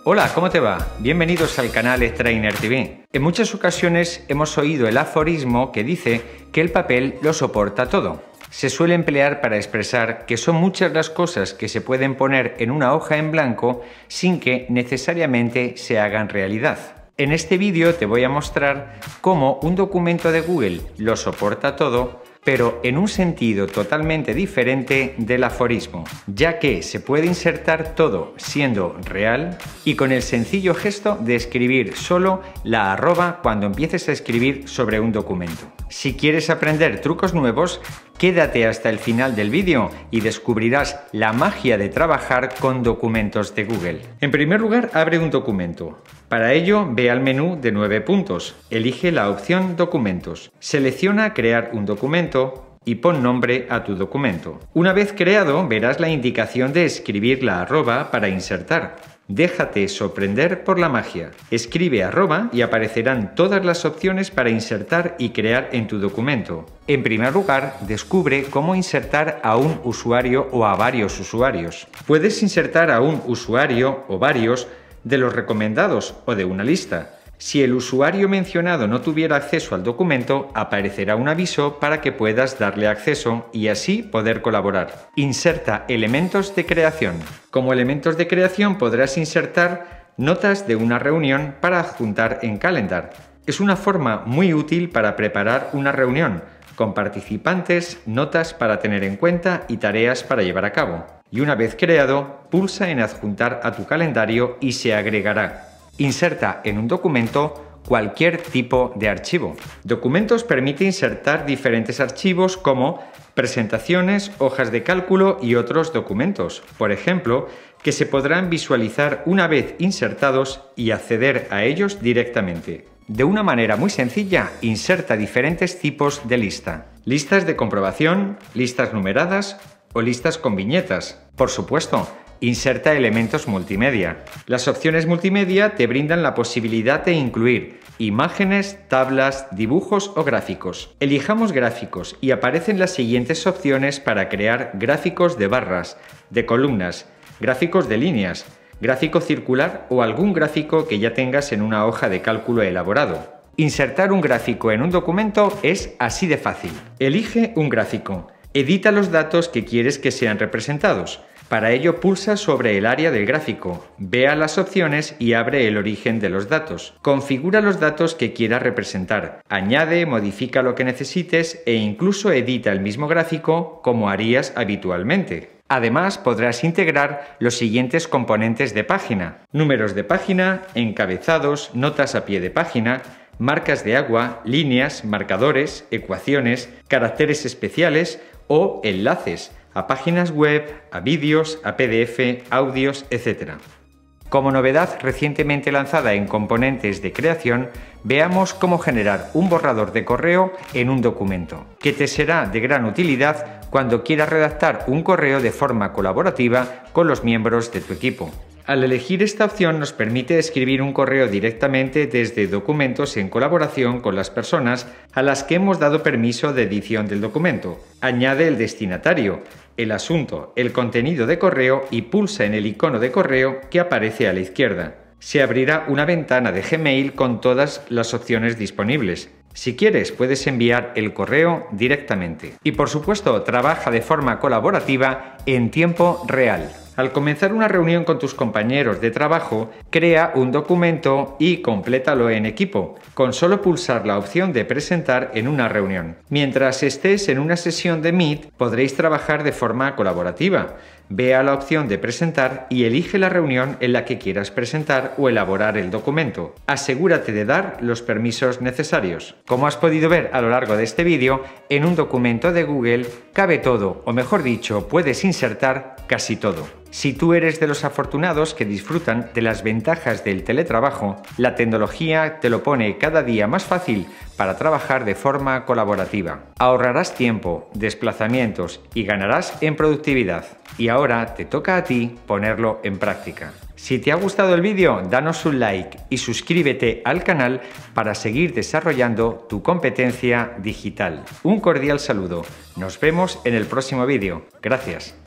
Hola, ¿cómo te va? Bienvenidos al canal Trainer TV. En muchas ocasiones hemos oído el aforismo que dice que el papel lo soporta todo. Se suele emplear para expresar que son muchas las cosas que se pueden poner en una hoja en blanco sin que necesariamente se hagan realidad. En este vídeo te voy a mostrar cómo un documento de Google lo soporta todo, pero en un sentido totalmente diferente del aforismo, ya que se puede insertar todo siendo real y con el sencillo gesto de escribir solo la arroba cuando empieces a escribir sobre un documento. Si quieres aprender trucos nuevos, quédate hasta el final del vídeo y descubrirás la magia de trabajar con documentos de Google. En primer lugar, abre un documento. Para ello, ve al menú de 9 puntos. Elige la opción Documentos. Selecciona Crear un documento y pon nombre a tu documento. Una vez creado, verás la indicación de escribir la arroba para insertar. Déjate sorprender por la magia. Escribe arroba y aparecerán todas las opciones para insertar y crear en tu documento. En primer lugar, descubre cómo insertar a un usuario o a varios usuarios. Puedes insertar a un usuario o varios de los recomendados o de una lista. Si el usuario mencionado no tuviera acceso al documento, aparecerá un aviso para que puedas darle acceso y así poder colaborar. Inserta elementos de creación. Como elementos de creación podrás insertar notas de una reunión para adjuntar en Calendar. Es una forma muy útil para preparar una reunión, con participantes, notas para tener en cuenta y tareas para llevar a cabo. Y una vez creado, pulsa en Adjuntar a tu calendario y se agregará. Inserta en un documento cualquier tipo de archivo. Documentos permite insertar diferentes archivos como presentaciones, hojas de cálculo y otros documentos, por ejemplo, que se podrán visualizar una vez insertados y acceder a ellos directamente. De una manera muy sencilla, inserta diferentes tipos de lista. Listas de comprobación, listas numeradas o listas con viñetas. Por supuesto, inserta elementos multimedia. Las opciones multimedia te brindan la posibilidad de incluir imágenes, tablas, dibujos o gráficos. Elijamos gráficos y aparecen las siguientes opciones para crear gráficos de barras, de columnas, gráficos de líneas, gráfico circular o algún gráfico que ya tengas en una hoja de cálculo elaborado. Insertar un gráfico en un documento es así de fácil. Elige un gráfico. Edita los datos que quieres que sean representados. Para ello pulsa sobre el área del gráfico, ve a las opciones y abre el origen de los datos. Configura los datos que quieras representar, añade, modifica lo que necesites e incluso edita el mismo gráfico como harías habitualmente. Además, podrás integrar los siguientes componentes de página: números de página, encabezados, notas a pie de página, marcas de agua, líneas, marcadores, ecuaciones, caracteres especiales o enlaces a páginas web, a vídeos, a PDF, audios, etc. Como novedad recientemente lanzada en componentes de creación, veamos cómo generar un borrador de correo en un documento, que te será de gran utilidad cuando quieras redactar un correo de forma colaborativa con los miembros de tu equipo. Al elegir esta opción nos permite escribir un correo directamente desde documentos en colaboración con las personas a las que hemos dado permiso de edición del documento. Añade el destinatario, el asunto, el contenido de correo y pulsa en el icono de correo que aparece a la izquierda. Se abrirá una ventana de Gmail con todas las opciones disponibles. Si quieres, puedes enviar el correo directamente. Y por supuesto, trabaja de forma colaborativa en tiempo real. Al comenzar una reunión con tus compañeros de trabajo, crea un documento y complétalo en equipo, con solo pulsar la opción de presentar en una reunión. Mientras estés en una sesión de Meet, podréis trabajar de forma colaborativa. Ve a la opción de presentar y elige la reunión en la que quieras presentar o elaborar el documento. Asegúrate de dar los permisos necesarios. Como has podido ver a lo largo de este vídeo, en un documento de Google cabe todo, o mejor dicho, puedes insertar casi todo. Si tú eres de los afortunados que disfrutan de las ventajas del teletrabajo, la tecnología te lo pone cada día más fácil para trabajar de forma colaborativa. Ahorrarás tiempo, desplazamientos y ganarás en productividad. Y ahora te toca a ti ponerlo en práctica. Si te ha gustado el vídeo, danos un like y suscríbete al canal para seguir desarrollando tu competencia digital. Un cordial saludo. Nos vemos en el próximo vídeo. Gracias.